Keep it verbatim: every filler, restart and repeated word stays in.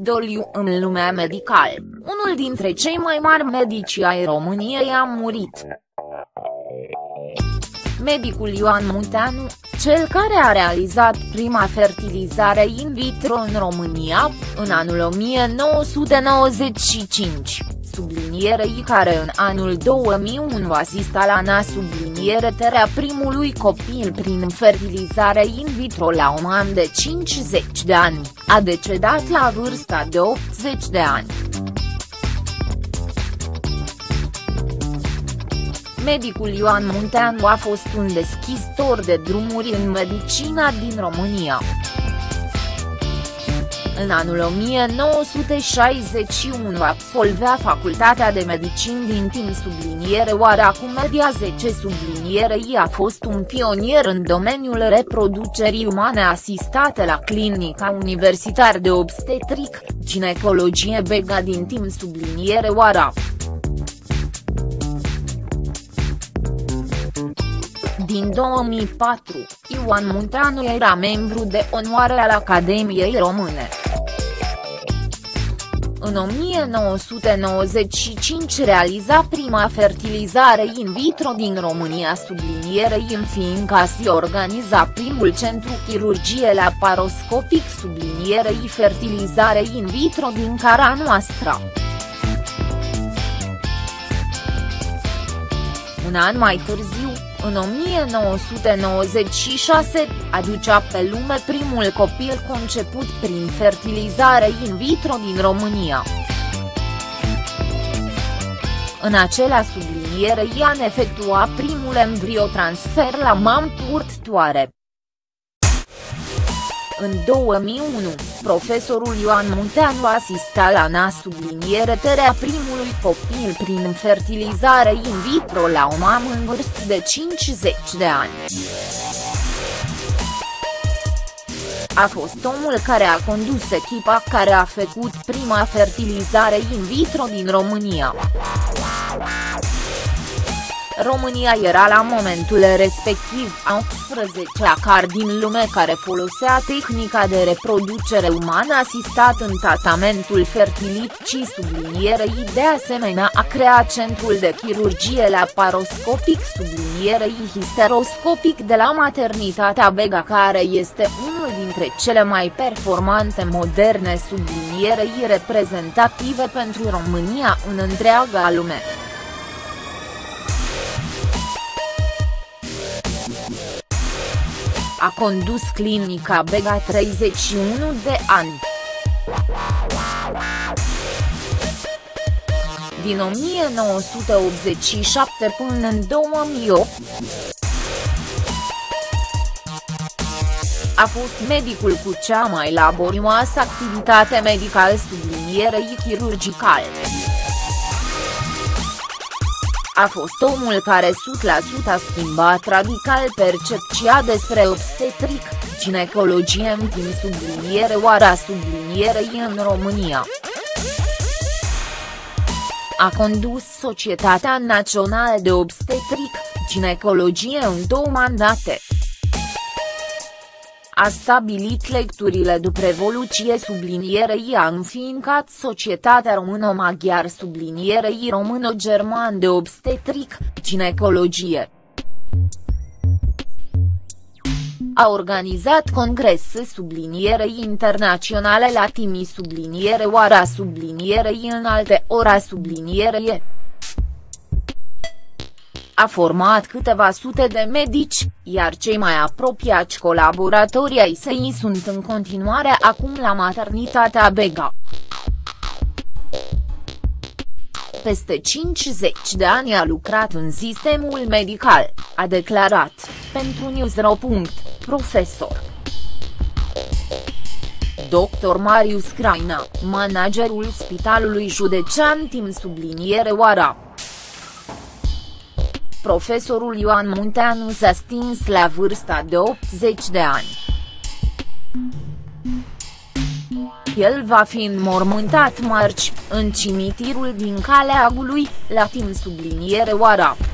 doliu în lumea medicală, unul dintre cei mai mari medici ai României a murit. Medicul Ioan Munteanu, cel care a realizat prima fertilizare in vitro în România, în anul o mie nouă sute nouăzeci și cinci, sublinierei care în anul două mii unu asista la nasublinierarea primului copil prin fertilizare in vitro la un an de cincizeci de ani, a decedat la vârsta de optzeci de ani. Medicul Ioan Munteanu a fost un deschizător de drumuri în medicina din România. În anul o mie nouă sute șaizeci și unu absolvea Facultatea de Medicină din timp subliniere Oara cu media zece sublinierei a fost un pionier în domeniul reproducerii umane asistate la Clinica Universitară de Obstetric, Ginecologie Bega din timp subliniere Oara. Din două mii patru, Ioan Munteanu era membru de onoare al Academiei Române. În o mie nouă sute nouăzeci și cinci realiza prima fertilizare in vitro din România sublinierei în fiindcă se organiza primul centru chirurgie laparoscopic sublinierei fertilizare in vitro din Cara Noastră. Un an mai târziu, în o mie nouă sute nouăzeci și șase, aducea pe lume primul copil conceput prin fertilizare in vitro din România. În acela subliniere i-a efectua primul embriotransfer la mamă purtătoare. În două mii unu, profesorul Ioan Munteanu asista la nasublinierarea primului copil prin fertilizare in vitro la o mamă în vârstă de cincizeci de ani. A fost omul care a condus echipa care a făcut prima fertilizare in vitro din România. România era la momentul respectiv a optsprezecea car din lume care folosea tehnica de reproducere umană asistat în tratamentul fertilității sublinierei de asemenea a creat Centrul de Chirurgie Laparoscopic sublinierei histeroscopic de la Maternitatea Bega care este unul dintre cele mai performante moderne sublinierei reprezentative pentru România în întreaga lume. A condus Clinica Bega treizeci și unu de ani. Din o mie nouă sute optzeci și șapte până în două mii opt. A fost medicul cu cea mai laborioasă activitate medicală sublinierei chirurgicale. A fost omul care o sută la sută a schimbat radical percepția despre obstetric, ginecologie în timp subliniere Oara sublinierei în România. A condus Societatea Națională de Obstetric, Ginecologie în două mandate. A stabilit lecturile după Revoluție sublinierei a înființat Societatea Româno-Maghiar sublinierei Româno-German de Obstetric, Ginecologie. A organizat congrese sublinierei internaționale la Timi subliniere Oara sublinierei în alte ora sublinierei. A format câteva sute de medici, iar cei mai apropiați colaboratori ai săi sunt în continuare acum la Maternitatea Bega. Peste cincizeci de ani a lucrat în sistemul medical, a declarat, pentru Newsro. Profesor doctor Marius Craina, managerul Spitalului Județean Tim subliniere Oara. Profesorul Ioan Munteanu s-a stins la vârsta de optzeci de ani. El va fi înmormântat marți, în cimitirul din Calea Agului, la Tim subliniere Oara.